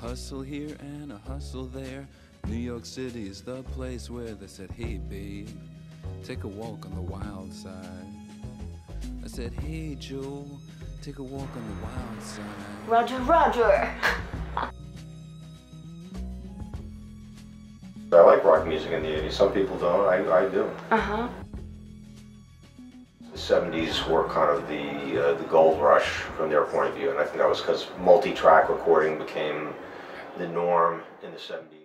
hustle here and a hustle there. New York City is the place where they said, hey babe, take a walk on the wild side. I said, hey Joe, take a walk on the wild side. Roger, Roger. I like rock music in the 80s. Some people don't. I do. Uh-huh. The 70s were kind of the gold rush from their point of view, and I think that was because multi-track recording became the norm in the 70s.